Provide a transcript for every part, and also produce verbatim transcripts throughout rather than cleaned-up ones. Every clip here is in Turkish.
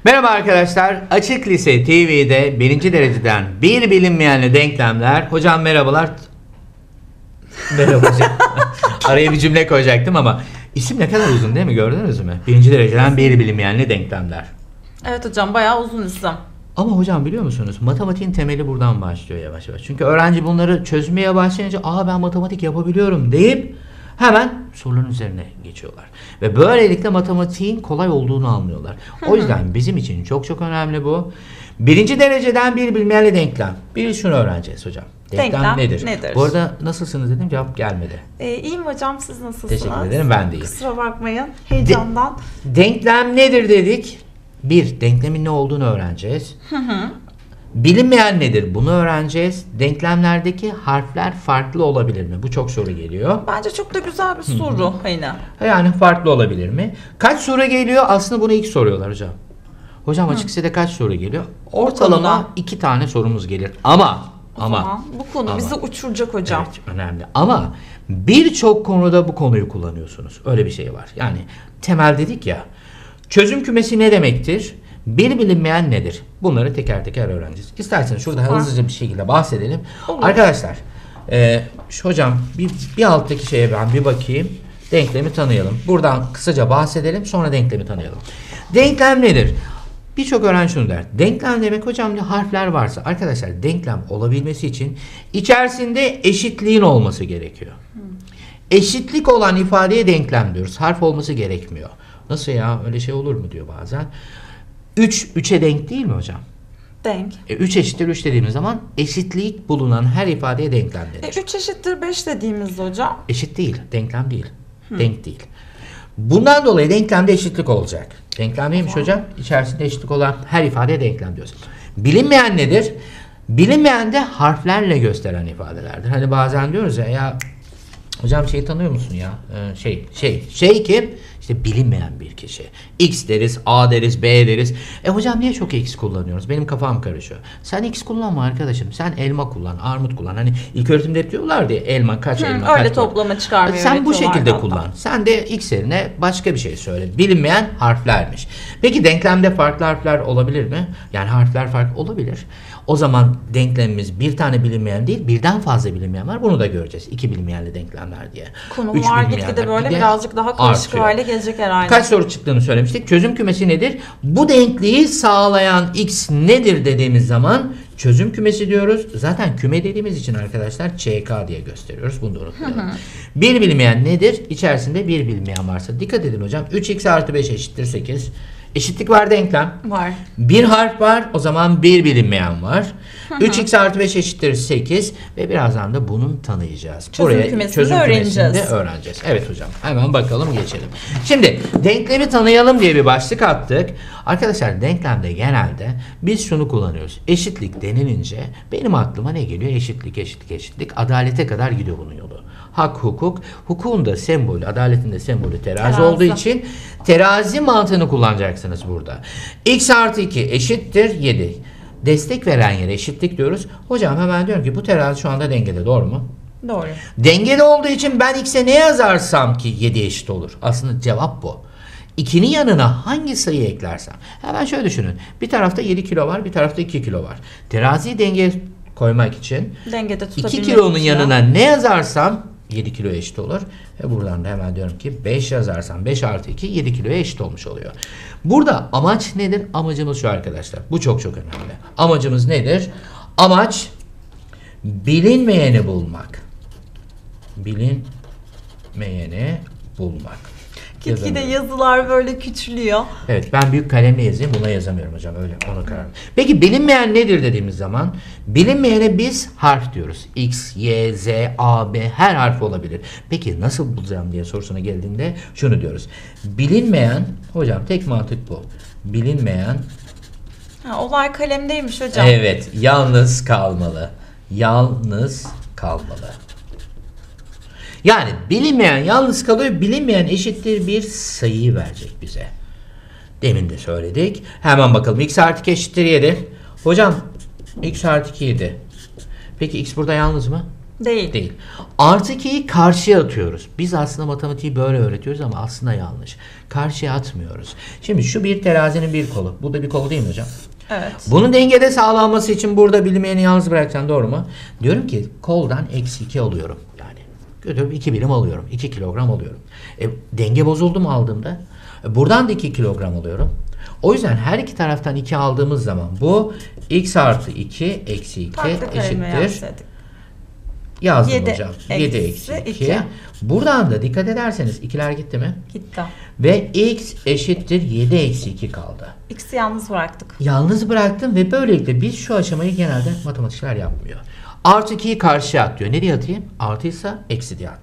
Merhaba arkadaşlar. Açık Lise T V'de birinci dereceden bir bilinmeyenli denklemler. Hocam merhabalar. Merhaba hocam. Araya bir cümle koyacaktım ama isim ne kadar uzun değil mi? Gördünüz mü? Birinci dereceden bir bilinmeyenli denklemler. Evet hocam, bayağı uzun isim. Ama hocam biliyor musunuz? Matematiğin temeli buradan başlıyor yavaş yavaş. Çünkü öğrenci bunları çözmeye başlayınca aa ben matematik yapabiliyorum deyip hemen soruların üzerine geçiyorlar. Ve böylelikle matematiğin kolay olduğunu anlıyorlar. O yüzden bizim için çok çok önemli bu. Birinci dereceden bir bilinmeyenli denklem. Bir şunu öğreneceğiz hocam. Denklem, Denklem nedir? nedir? Bu arada nasılsınız dedim, cevap gelmedi. Ee, iyiyim hocam, siz nasılsınız? Teşekkür ederim, ben de iyiyim. Kusura bakmayın heyecandan. De- denklem nedir dedik? Bir, denklemin ne olduğunu öğreneceğiz. Hı hı. Bilinmeyen nedir? Bunu öğreneceğiz. Denklemlerdeki harfler farklı olabilir mi? Bu çok soru geliyor. Bence çok da güzel bir soru yine. Yani farklı olabilir mi? Kaç soru geliyor? Aslında bunu ilk soruyorlar hocam. Hocam açık lisede kaç soru geliyor? Ortalama Ortalama. iki tane sorumuz gelir. Ama O ama zaman bu konu ama. bizi uçuracak hocam. Evet, önemli. Ama birçok konuda bu konuyu kullanıyorsunuz. Öyle bir şey var. Yani temel dedik ya. Çözüm kümesi ne demektir? Bir bilinmeyen nedir? Bunları teker teker öğreneceğiz. İsterseniz şurada Süper. hızlıca bir şekilde bahsedelim. Olur. Arkadaşlar, e, şu hocam bir, bir alttaki şeye ben bir bakayım. Denklemi tanıyalım. Buradan kısaca bahsedelim. Sonra denklemi tanıyalım. Denklem nedir? Birçok öğrenci şunu der. Denklem demek hocam ne harfler varsa. Arkadaşlar denklem olabilmesi için içerisinde eşitliğin olması gerekiyor. Hmm. Eşitlik olan ifadeye denklem diyoruz. Harf olması gerekmiyor. Nasıl ya? Öyle şey olur mu diyor bazen. üç, üçe denk değil mi hocam? Denk. E, üç eşittir üç dediğimiz zaman eşitlik bulunan her ifadeye denklem denir. E, üç eşittir beş dediğimizde hocam. Eşit değil, denklem değil. Hmm. Denk değil. Bundan dolayı denklemde eşitlik olacak. Denklem neymiş Tamam. hocam? İçerisinde eşitlik olan her ifadeye denklem diyoruz. Bilinmeyen nedir? Bilinmeyen de harflerle gösteren ifadelerdir. Hani bazen diyoruz ya, ya hocam şey tanıyor musun ya? Ee, şey, şey, şey kim? İşte bilinmeyen bir kişi. X deriz, A deriz, B deriz. E hocam niye çok X kullanıyoruz? Benim kafam karışıyor. Sen X kullanma arkadaşım. Sen elma kullan, armut kullan. Hani ilk öğretimde hep diyorlar diye elma kaç Hı, elma öyle kaç. toplama çıkarma Sen bu şekilde hatta. kullan. Sen de X yerine başka bir şey söyle. Bilinmeyen harflermiş. Peki denklemde farklı harfler olabilir mi? Yani harfler farklı olabilir. O zaman denklemimiz bir tane bilinmeyen değil, birden fazla bilinmeyen var. Bunu da göreceğiz. İki bilinmeyenli denklemler diye. Konular gitgide böyle birazcık daha karışık artıyor. hale gelecek herhalde. Kaç soru çıktığını söylemiştik. Çözüm kümesi nedir? Bu denkliği sağlayan X nedir dediğimiz zaman çözüm kümesi diyoruz. Zaten küme dediğimiz için arkadaşlar Ç K diye gösteriyoruz. Bunu da unutmayalım. Hı hı. Bir bilinmeyen nedir? İçerisinde bir bilinmeyen varsa. Dikkat edin hocam. üç x artı beş eşittir sekiz. Eşitlik var, denklem. Var. Bir harf var, o zaman bir bilinmeyen var. üç x artı beş eşittir sekiz ve birazdan da bunu tanıyacağız. Çözüm Buraya kümesini çözüm öğreneceğiz. kümesini de öğreneceğiz. Evet hocam, hemen bakalım geçelim. Şimdi denklemi tanıyalım diye bir başlık attık. Arkadaşlar denklemde genelde biz şunu kullanıyoruz. Eşitlik denilince benim aklıma ne geliyor? Eşitlik, eşitlik, eşitlik. Adalete kadar gidiyor bunun yolu. Hak, hukuk. Hukukun da sembolü, adaletin de sembolü terazi, terazi olduğu için terazi mantığını kullanacaksınız burada. X artı iki eşittir yedi. Destek veren yere eşitlik diyoruz. Hocam hemen diyorum ki bu terazi şu anda dengede, doğru mu? Doğru. Dengede olduğu için ben X'e ne yazarsam ki yedi eşit olur. Aslında cevap bu. ikinin yanına hangi sayıyı eklersem. Hemen şöyle düşünün. Bir tarafta yedi kilo var, bir tarafta iki kilo var. Teraziyi dengeye koymak için dengede tutabilmek iki kilonun için yanına ne yazarsam yedi kilo eşit olur. Ve buradan da hemen diyorum ki beş yazarsam beş artı iki yedi kiloya eşit olmuş oluyor. Burada amaç nedir? Amacımız şu arkadaşlar. Bu çok çok önemli. Amacımız nedir? Amaç bilinmeyeni bulmak. Bilinmeyeni bulmak. Gitgide yazılar böyle küçülüyor. Evet, ben büyük kalemle yazayım. Buna yazamıyorum hocam. Öyle ona karar. Peki bilinmeyen nedir dediğimiz zaman bilinmeyene biz harf diyoruz. X, Y, Z, A, B her harf olabilir. Peki nasıl bulacağım diye sorusuna geldiğinde şunu diyoruz. Bilinmeyen, hocam tek mantık bu. Bilinmeyen. Ha, olay kalemdeymiş hocam. Evet, yalnız kalmalı. Yalnız kalmalı. Yani bilinmeyen yalnız kalıyor, bilinmeyen eşittir bir sayıyı verecek bize. Demin de söyledik. Hemen bakalım. X artı iki eşittir yedi. Hocam X artı iki yedi. Peki X burada yalnız mı? Değil. Değil. Artı ikiyi karşıya atıyoruz. Biz aslında matematiği böyle öğretiyoruz ama aslında yanlış. Karşıya atmıyoruz. Şimdi şu bir terazinin bir kolu. Bu da bir kolu değil mi hocam? Evet. Bunun dengede sağlanması için burada bilinmeyeni yalnız bırakacaksın, doğru mu? Diyorum ki koldan eksi iki alıyorum. Yani götürüp iki birim alıyorum. iki kilogram alıyorum. E, denge bozuldu mu aldığımda? E, buradan da iki kilogram alıyorum. O yüzden her iki taraftan iki aldığımız zaman bu x artı iki eksi iki eşittir. Yazdım yedi hocam. yedi eksi eksi iki. iki. Buradan da dikkat ederseniz ikiler gitti mi? Gitti. Ve x eşittir yedi eksi iki kaldı. X'i yalnız bıraktık. Yalnız bıraktım ve böylelikle biz şu aşamayı genelde matematikçiler yapmıyor. Artı ikiyi karşıya at diyor. Nereye atayım? Artıysa eksi diye at.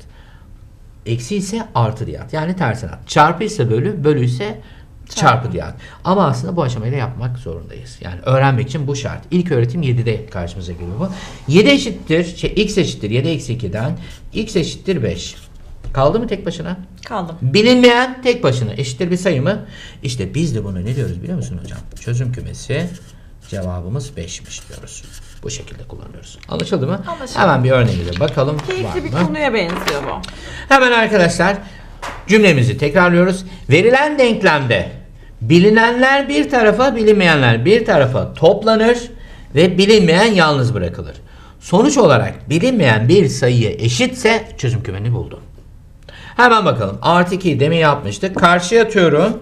Eksi ise artı diye at. Yani tersine at. Çarpı ise bölü, bölü ise çarpı diye at. Ama aslında bu aşamayı da yapmak zorundayız. Yani öğrenmek için bu şart. İlk öğretim yedide karşımıza geliyor bu. yedi eşittir, şey, x eşittir yedi eksi ikiden x eşittir beş. Kaldı mı tek başına? Kaldım. Bilinmeyen tek başına eşittir bir sayı mı? İşte biz de bunu ne diyoruz biliyor musun hocam? Çözüm kümesi cevabımız beşmiş diyoruz. Bu şekilde kullanıyoruz. Anlaşıldı mı? Anlaşıldı. Hemen bir örneğimize bakalım. Keyifli bir Var mı? konuya benziyor bu. Hemen arkadaşlar cümlemizi tekrarlıyoruz. Verilen denklemde bilinenler bir tarafa, bilinmeyenler bir tarafa toplanır ve bilinmeyen yalnız bırakılır. Sonuç olarak bilinmeyen bir sayıya eşitse çözüm kümeni buldum. Hemen bakalım. Artı ikiyi demin yapmıştık. Karşıya atıyorum.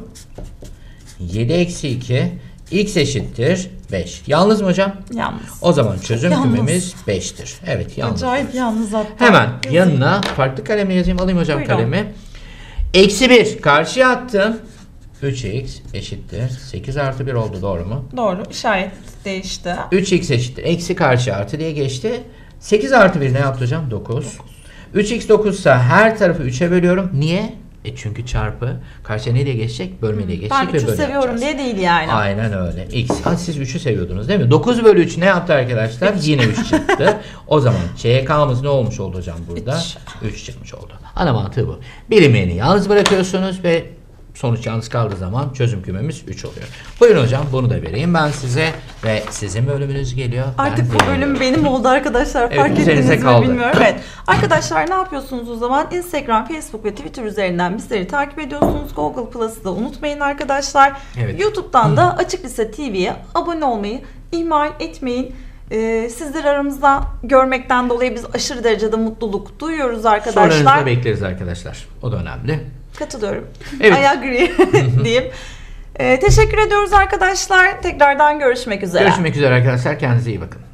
yedi eksi iki x eşittir beş. Yalnız mı hocam? Yalnız. O zaman çözüm Yalnız. kümemiz beştir. Evet, yalnız. Acayip yalnız hatta. Hemen Yazık. yanına farklı kalemle yazayım. Alayım hocam Buyurun. kalemi. Eksi bir karşıya attım. üç x eşittir. sekiz artı bir oldu, doğru mu? Doğru. İşaret değişti. üç x eşittir. Eksi karşı artı diye geçti. sekiz artı bir ne yaptı hocam? dokuz. üç x dokuz ise her tarafı üçe bölüyorum. Niye? E çünkü çarpı karşıya ne diye geçecek? Bölme diye geçecek Ben ve üçü böyle seviyorum yapacağız. diye değil yani. Aynen öyle. X. Ha, siz üçü seviyordunuz değil mi? dokuz bölü üç ne yaptı arkadaşlar? Yine üç çıktı. O zaman C K'mız ne olmuş oldu hocam burada? üç çıkmış oldu. Ana mantığı bu. Bilinmeyeni yalnız bırakıyorsunuz ve sonuç yalnız kaldığı zaman çözüm kümemiz üç oluyor. Buyurun hocam, bunu da vereyim ben size ve sizin bölümünüz geliyor. Artık Ben bu bölüm veriyorum. benim oldu arkadaşlar. Evet, Fark üzerinize ettiniz mi kaldı. bilmiyorum. Evet. Arkadaşlar ne yapıyorsunuz o zaman? Instagram, Facebook ve Twitter üzerinden bizleri takip ediyorsunuz. Google Plus'ı da unutmayın arkadaşlar. Evet. YouTube'dan da Açık Lise T V'ye abone olmayı ihmal etmeyin. Ee, sizleri aramızda görmekten dolayı biz aşırı derecede mutluluk duyuyoruz arkadaşlar. Sorularınızı da bekleriz arkadaşlar. O da önemli. Katılıyorum. Evet. I agree diyeyim. Ee, teşekkür ediyoruz arkadaşlar. Tekrardan görüşmek üzere. Görüşmek üzere arkadaşlar. Kendinize iyi bakın.